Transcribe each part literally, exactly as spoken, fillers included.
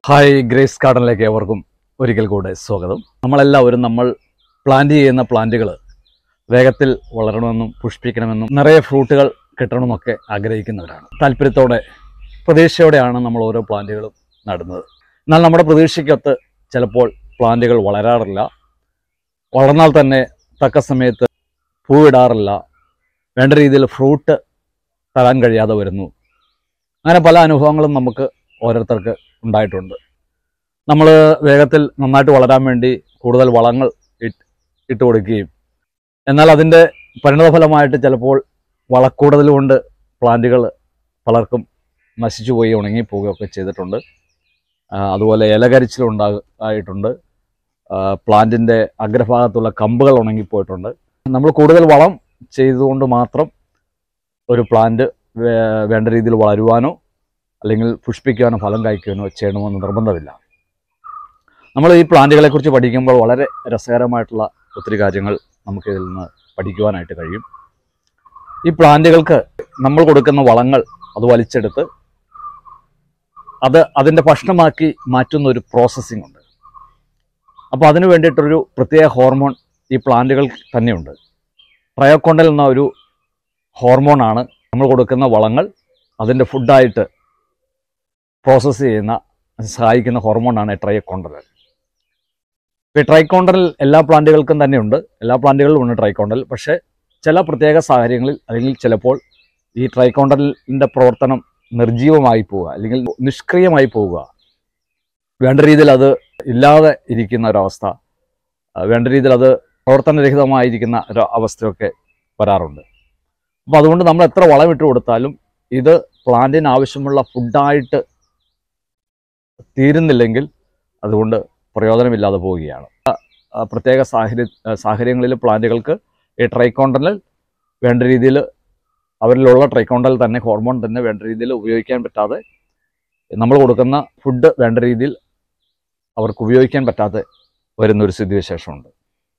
Hi grace ഗാർഡനിലേക്ക് ഏവർക്കും ഒരിക്കൽ കൂടെ സ്വാഗതം. നമ്മളെല്ലാവരും നമ്മൾ പ്ലാന്റ് ചെയ്യുന്ന പ്ലാന്റുകൾ വേഗത്തിൽ വളരണമെന്നും പുഷ്പിക്കണമെന്നും നിറയെ ഫ്രൂട്ടുകൾ കിട്ടണമെന്നൊക്കെ ആഗ്രഹിക്കുന്നവരാണ്. താല്പര്യത്തോടെ പ്രതീക്ഷയോടെയാണ് നമ്മൾ ഓരോ പ്ലാന്റുകളും നടുന്നത്. എന്നാൽ നമ്മുടെ പ്രതീക്ഷയ്ക്കൊത്ത് ചിലപ്പോൾ പ്ലാന്റുകൾ വളരാറില്ല, വളർന്നാൽ തന്നെ തക്ക സമയത്ത് പൂവിടാറില്ല, വേണ്ട രീതിയിൽ ഫ്രൂട്ട് തരാൻ കഴിയാതെ വരുന്നു. അങ്ങനെ പല അനുഭവങ്ങളും നമുക്ക് ഓരോരുത്തർക്ക് ഉണ്ടായിട്ടുണ്ട്. നമ്മൾ വേഗത്തിൽ നന്നായിട്ട് വളരാൻ വേണ്ടി കൂടുതൽ വളങ്ങൾ ഇട്ട് കൊടുക്കുകയും എന്നാൽ അതിൻ്റെ പരിണതഫലമായിട്ട് ചിലപ്പോൾ വളക്കൂടുതൽ കൊണ്ട് പ്ലാന്റുകൾ പലർക്കും നശിച്ചു പോയി ഉണങ്ങിപ്പോവുകയൊക്കെ ചെയ്തിട്ടുണ്ട്. അതുപോലെ ഇലകരിച്ചിലുണ്ടായിട്ടുണ്ട്. പ്ലാന്റിൻ്റെ അഗ്രഭാഗത്തുള്ള കമ്പുകൾ ഉണങ്ങിപ്പോയിട്ടുണ്ട്. നമ്മൾ കൂടുതൽ വളം ചെയ്തുകൊണ്ട് മാത്രം ഒരു പ്ലാന്റ് വേണ്ട രീതിയിൽ വളരുവാനോ അല്ലെങ്കിൽ പുഷ്പിക്കുവാനോ ഫലം കായ്ക്കുവാനോ ചെയ്യണമെന്ന് നിർബന്ധമില്ല. നമ്മൾ ഈ പ്ലാന്റുകളെക്കുറിച്ച് പഠിക്കുമ്പോൾ വളരെ രസകരമായിട്ടുള്ള ഒത്തിരി കാര്യങ്ങൾ നമുക്കിതിൽ നിന്ന് പഠിക്കുവാനായിട്ട് കഴിയും. ഈ പ്ലാന്റുകൾക്ക് നമ്മൾ കൊടുക്കുന്ന വളങ്ങൾ അത് വലിച്ചെടുത്ത് അത് അതിൻ്റെ ഭക്ഷണമാക്കി മാറ്റുന്ന ഒരു പ്രോസസ്സിംഗ് ഉണ്ട്. അപ്പോൾ അതിന് വേണ്ടിയിട്ടൊരു പ്രത്യേക ഹോർമോൺ ഈ പ്ലാന്റുകൾ തന്നെയുണ്ട്. ട്രയോക്കോണ്ടൽ എന്ന ഒരു ഹോർമോണാണ് നമ്മൾ കൊടുക്കുന്ന വളങ്ങൾ അതിൻ്റെ ഫുഡായിട്ട് പ്രോസസ്സ് ചെയ്യുന്ന സഹായിക്കുന്ന ഹോർമോണാണ് ട്രയോക്കോണ്ടൽ. ഇപ്പോൾ ട്രൈക്കോണ്ടൽ എല്ലാ പ്ലാന്റുകൾക്കും തന്നെയുണ്ട്, എല്ലാ പ്ലാന്റുകളിലും ഉണ്ട് ട്രൈക്കോണ്ടൽ. പക്ഷേ ചില പ്രത്യേക സാഹചര്യങ്ങളിൽ അല്ലെങ്കിൽ ചിലപ്പോൾ ഈ ട്രൈക്കോണ്ടലിൻ്റെ പ്രവർത്തനം നിർജീവമായി പോവുക അല്ലെങ്കിൽ നിഷ്ക്രിയമായി പോവുക, വേണ്ട രീതിയിൽ അത് ഇല്ലാതെ ഇരിക്കുന്ന ഒരവസ്ഥ, വേണ്ട രീതിയിൽ അത് പ്രവർത്തനരഹിതമായിരിക്കുന്ന ഒരു അവസ്ഥയൊക്കെ വരാറുണ്ട്. അപ്പോൾ അതുകൊണ്ട് നമ്മൾ എത്ര വളമിട്ട് കൊടുത്താലും ഇത് പ്ലാന്റിന് ആവശ്യമുള്ള ഫുഡായിട്ട് തീരുന്നില്ലെങ്കിൽ അതുകൊണ്ട് പ്രയോജനമില്ലാതെ പോവുകയാണ്. പ്രത്യേക സാഹചര്യ സാഹചര്യങ്ങളിൽ പ്ലാന്റുകൾക്ക് ഈ ട്രൈക്കോണ്ടൽ വേണ്ട രീതിയിൽ അവരിലുള്ള ട്രൈക്കോണ്ടൽ തന്നെ ഹോർമോൺ തന്നെ വേണ്ട രീതിയിൽ ഉപയോഗിക്കാൻ പറ്റാതെ നമ്മൾ കൊടുക്കുന്ന ഫുഡ് വേണ്ട രീതിയിൽ അവർക്ക് ഉപയോഗിക്കാൻ പറ്റാതെ വരുന്നൊരു സ്ഥിതിവിശേഷമുണ്ട്.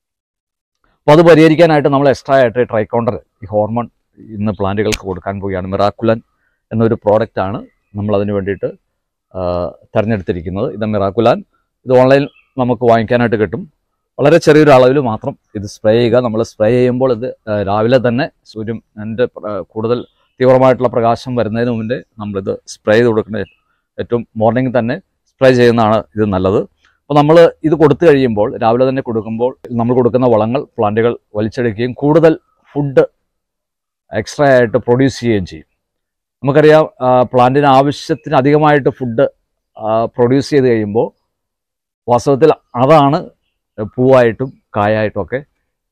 അപ്പോൾ അത് പരിഹരിക്കാനായിട്ട് നമ്മൾ എക്സ്ട്രാ ആയിട്ട് ട്രൈക്കോണ്ടൽ ഈ ഹോർമോൺ ഇന്ന് പ്ലാന്റുകൾക്ക് കൊടുക്കാൻ പോവുകയാണ്. മിറാക്കുലൻ എന്നൊരു പ്രോഡക്റ്റാണ് നമ്മളതിന് വേണ്ടിയിട്ട് തിരഞ്ഞെടുത്തിരിക്കുന്നത്. ഇത് മിറാക്കുലാൻ. ഇത് ഓൺലൈൻ നമുക്ക് വാങ്ങിക്കാനായിട്ട് കിട്ടും. വളരെ ചെറിയൊരു അളവിൽ മാത്രം ഇത് സ്പ്രേ ചെയ്യുക. നമ്മൾ സ്പ്രേ ചെയ്യുമ്പോൾ ഇത് രാവിലെ തന്നെ സൂര്യൻ എൻ്റെ കൂടുതൽ തീവ്രമായിട്ടുള്ള പ്രകാശം വരുന്നതിന് മുമ്പേ നമ്മളിത് സ്പ്രേ ചെയ്ത് കൊടുക്കുന്നത് ഏറ്റവും മോർണിംഗ് തന്നെ സ്പ്രേ ചെയ്യുന്നതാണ് ഇത് നല്ലത്. അപ്പോൾ നമ്മൾ ഇത് കൊടുത്തു കഴിയുമ്പോൾ രാവിലെ തന്നെ കൊടുക്കുമ്പോൾ നമ്മൾ കൊടുക്കുന്ന വളങ്ങൾ പ്ലാന്റുകൾ വലിച്ചെടുക്കുകയും കൂടുതൽ ഫുഡ് എക്സ്ട്രാ ആയിട്ട് പ്രൊഡ്യൂസ് ചെയ്യുകയും ചെയ്യും. നമുക്കറിയാം, പ്ലാന്റിന് ആവശ്യത്തിന് അധികമായിട്ട് ഫുഡ് പ്രൊഡ്യൂസ് ചെയ്ത് കഴിയുമ്പോൾ വാസ്തവത്തിൽ അതാണ് പൂവായിട്ടും കായായിട്ടും ഒക്കെ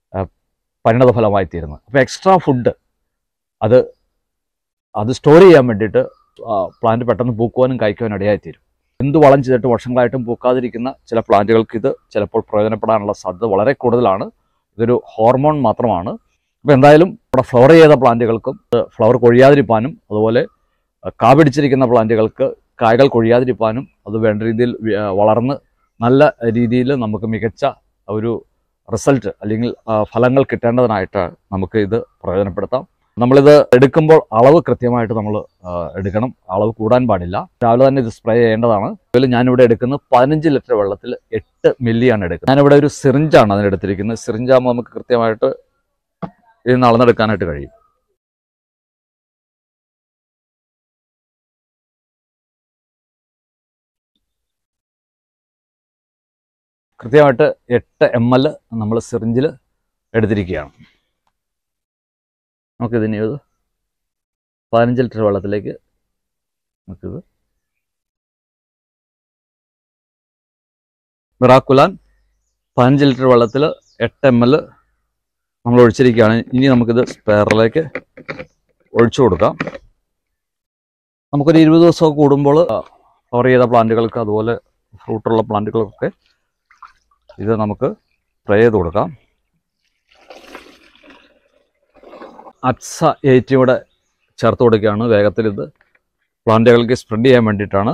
പരിണതഫലമായി തീരുന്നത്. അപ്പോൾ എക്സ്ട്രാ ഫുഡ് അത് അത് സ്റ്റോർ ചെയ്യാൻ വേണ്ടിയിട്ട് പ്ലാന്റ് പെട്ടെന്ന് പൂക്കുവാനും കായ്ക്കുവാനും ഇടയായിത്തീരും. എന്ത് വളം ചെയ്തിട്ട് വർഷങ്ങളായിട്ടും പൂക്കാതിരിക്കുന്ന ചില പ്ലാന്റുകൾക്ക് ഇത് ചിലപ്പോൾ പ്രയോജനപ്പെടാനുള്ള സാധ്യത വളരെ കൂടുതലാണ്. ഇതൊരു ഹോർമോൺ മാത്രമാണ്. അപ്പോൾ എന്തായാലും ഇവിടെ ഫ്ലവർ ചെയ്ത പ്ലാന്റുകൾക്കും ഫ്ലവർ കൊഴിയാതിരിക്കാനും അതുപോലെ കാ പിടിച്ചിരിക്കുന്ന പ്ലാന്റുകൾക്ക് കായകൾ കൊഴിയാതിരിക്കാനും അത് വേണ്ട രീതിയിൽ വളർന്ന് നല്ല രീതിയിൽ നമുക്ക് മികച്ച ഒരു റിസൾട്ട് അല്ലെങ്കിൽ ഫലങ്ങൾ കിട്ടേണ്ടതിനായിട്ട് നമുക്ക് ഇത് പ്രയോജനപ്പെടുത്താം. നമ്മളിത് എടുക്കുമ്പോൾ അളവ് കൃത്യമായിട്ട് നമ്മൾ എടുക്കണം. അളവ് കൂടാൻ പാടില്ല. രാവിലെ തന്നെ ഇത് സ്പ്രേ ചെയ്യേണ്ടതാണ്. അതുപോലെ ഞാനിവിടെ എടുക്കുന്നത് പതിനഞ്ച് ലിറ്റർ വെള്ളത്തിൽ എട്ട് മില്ലിയാണ് എടുക്കുന്നത്. ഞാനിവിടെ ഒരു സിറിഞ്ചാണ് അതിനെടുത്തിരിക്കുന്നത്. സിറിഞ്ചാകുമ്പോൾ നമുക്ക് കൃത്യമായിട്ട് ഇത് അളന്നെടുക്കാനായിട്ട് കഴിയും. കൃത്യമായിട്ട് എട്ട് എം എൽ നമ്മൾ സിറിഞ്ചിൽ എടുത്തിരിക്കുകയാണ്. നമുക്കിതിന് ഇത് പതിനഞ്ച് ലിറ്റർ വെള്ളത്തിലേക്ക് നമുക്കിത് മിറാക്കുലാൻ പതിനഞ്ച് ലിറ്റർ വെള്ളത്തിൽ എട്ട് എം എൽ നമ്മൾ ഒഴിച്ചിരിക്കുകയാണ്. ഇനി നമുക്കിത് സ്പെയറിലേക്ക് ഒഴിച്ചു കൊടുക്കാം. നമുക്കൊരു ഇരുപത് ദിവസമൊക്കെ കൂടുമ്പോൾ ഫ്ലവർ ചെയ്ത പ്ലാന്റുകൾക്ക് അതുപോലെ ഫ്രൂട്ടുള്ള പ്ലാന്റുകൾക്കൊക്കെ ഇത് നമുക്ക് സ്പ്രേ ചെയ്ത് കൊടുക്കാം. അപ്സ എയ്റ്റിയുടെ ചേർത്ത് കൊടുക്കുകയാണ്. വേഗത്തിൽ ഇത് പ്ലാന്റുകൾക്ക് സ്പ്രെഡ് ചെയ്യാൻ വേണ്ടിയിട്ടാണ്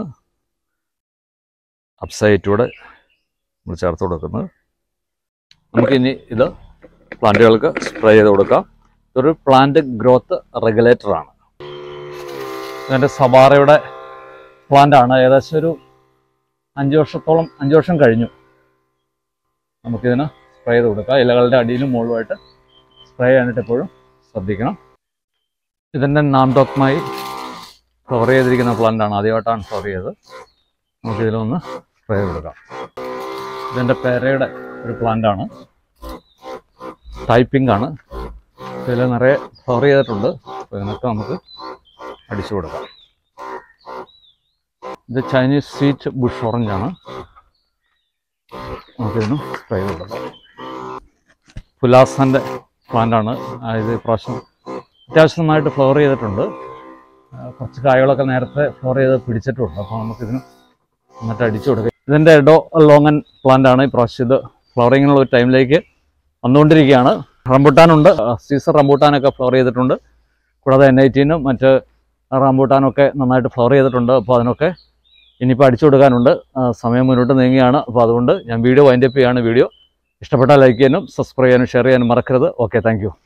അപ്സ എയ്റ്റിയുടെ നമ്മൾ ചേർത്ത് കൊടുക്കുന്നത്. നമുക്കിനി ഇത് പ്ലാന്റുകൾക്ക് സ്പ്രേ ചെയ്ത് കൊടുക്കാം. ഇതൊരു പ്ലാന്റ് ഗ്രോത്ത് റെഗുലേറ്ററാണ്. ഇതിൻ്റെ സവാറയുടെ പ്ലാന്റ് ആണ്. ഏകദേശം ഒരു അഞ്ച് വർഷത്തോളം അഞ്ച് വർഷം കഴിഞ്ഞു. നമുക്കിതിന് സ്പ്രേ ചെയ്ത് കൊടുക്കാം. ഇലകളുടെ അടിയിലും മുകളിലുമായിട്ട് സ്പ്രേ ചെയ്യാനായിട്ട് എപ്പോഴും ശ്രദ്ധിക്കണം. ഇതിൻ്റെ നാംഡോക്മായി ഫ്ലവർ ചെയ്തിരിക്കുന്ന പ്ലാന്റാണ്. ആദ്യമായിട്ടാണ് ഫ്ലവർ ചെയ്തത്. നമുക്കിതിലൊന്ന് സ്പ്രേ ചെയ്ത് കൊടുക്കാം. ഇതിൻ്റെ പേരയുടെ ഒരു പ്ലാന്റാണ്. ടൈപ്പിംഗ് ആണ്. ഇതിൽ നിറയെ ഫ്ലവർ ചെയ്തിട്ടുണ്ട്. അപ്പോൾ ഇതിനൊക്കെ നമുക്ക് അടിച്ചു കൊടുക്കാം. ഇത് ചൈനീസ് സ്വീറ്റ് ബുഷ് ഓറഞ്ചാണ്. നമുക്കിതിനും സ്പ്രേ ചെയ്ത് കൊടുക്കാം. പുലാസൻ്റെ പ്ലാന്റാണ്. ഇത് പ്രാവശ്യം അത്യാവശ്യം നന്നായിട്ട് ഫ്ലവർ ചെയ്തിട്ടുണ്ട്. കുറച്ച് കായകളൊക്കെ നേരത്തെ ഫ്ലവർ ചെയ്ത് പിടിച്ചിട്ടുണ്ട്. അപ്പോൾ നമുക്കിതിന് എന്നിട്ട് അടിച്ചു കൊടുക്കാം. ഇതിൻ്റെ എഡോ ലോങ്ങൻ പ്ലാന്റാണ്. ഈ പ്രാവശ്യം ഇത് ഫ്ലവറിങ്ങിനുള്ള ഒരു ടൈമിലേക്ക് വന്നുകൊണ്ടിരിക്കുകയാണ്. റംബൂട്ടാനുണ്ട്. സീസർ റംബൂട്ടാനൊക്കെ ഫ്ലവർ ചെയ്തിട്ടുണ്ട്. കൂടാതെ എൻ ഐ ടീനും മറ്റ് റംബൂട്ടാനൊക്കെ നന്നായിട്ട് ഫ്ലവർ ചെയ്തിട്ടുണ്ട്. അപ്പോൾ അതിനൊക്കെ ഇനിയിപ്പോൾ അടിച്ചു കൊടുക്കാനുണ്ട്. സമയം മുന്നോട്ട് നീങ്ങുകയാണ്. അപ്പോൾ അതുകൊണ്ട് ഞാൻ വീഡിയോ വൈൻഡപ്പ് ചെയ്യുകയാണ്. വീഡിയോ ഇഷ്ടപ്പെട്ടാൽ ലൈക്ക് ചെയ്യാനും സബ്സ്ക്രൈബ് ചെയ്യാനും ഷെയർ ചെയ്യാനും മറക്കരുത്. Okay, thank U.